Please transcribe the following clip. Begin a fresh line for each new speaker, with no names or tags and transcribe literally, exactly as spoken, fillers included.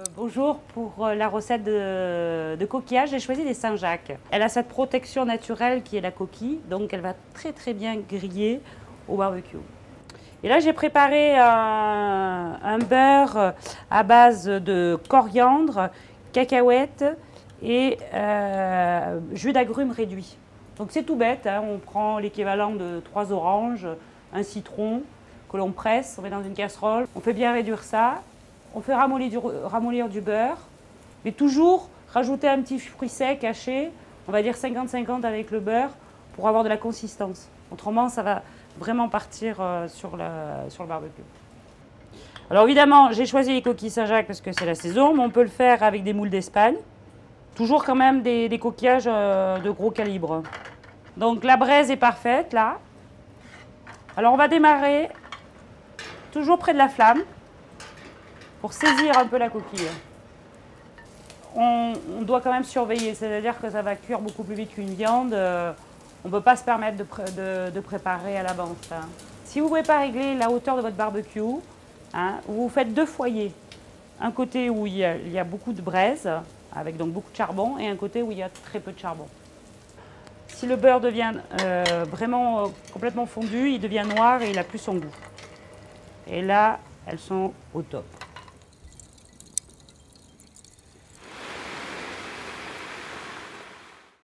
Bonjour, pour la recette de, de coquillage, j'ai choisi des Saint-Jacques. Elle a cette protection naturelle qui est la coquille, donc elle va très très bien griller au barbecue. Et là, j'ai préparé un, un beurre à base de coriandre, cacahuètes et euh, jus d'agrumes réduit. Donc c'est tout bête, hein, on prend l'équivalent de trois oranges, un citron que l'on presse, on met dans une casserole, on fait bien réduire ça. On fait ramollir du, ramollir du beurre, mais toujours rajouter un petit fruit sec haché, on va dire cinquante cinquante avec le beurre, pour avoir de la consistance. Autrement, ça va vraiment partir euh, sur, la, sur le barbecue. Alors évidemment, j'ai choisi les coquilles Saint-Jacques parce que c'est la saison, mais on peut le faire avec des moules d'Espagne. Toujours quand même des, des coquillages euh, de gros calibre. Donc la braise est parfaite, là. Alors on va démarrer toujours près de la flamme, pour saisir un peu la coquille. On, on doit quand même surveiller, c'est-à-dire que ça va cuire beaucoup plus vite qu'une viande. Euh, on ne peut pas se permettre de, pré de, de préparer à l'avance. Hein. Si vous ne pouvez pas régler la hauteur de votre barbecue, hein, vous faites deux foyers. Un côté où il y a, il y a beaucoup de braise, avec donc beaucoup de charbon, et un côté où il y a très peu de charbon. Si le beurre devient euh, vraiment euh, complètement fondu, il devient noir et il n'a plus son goût. Et là, elles sont au top.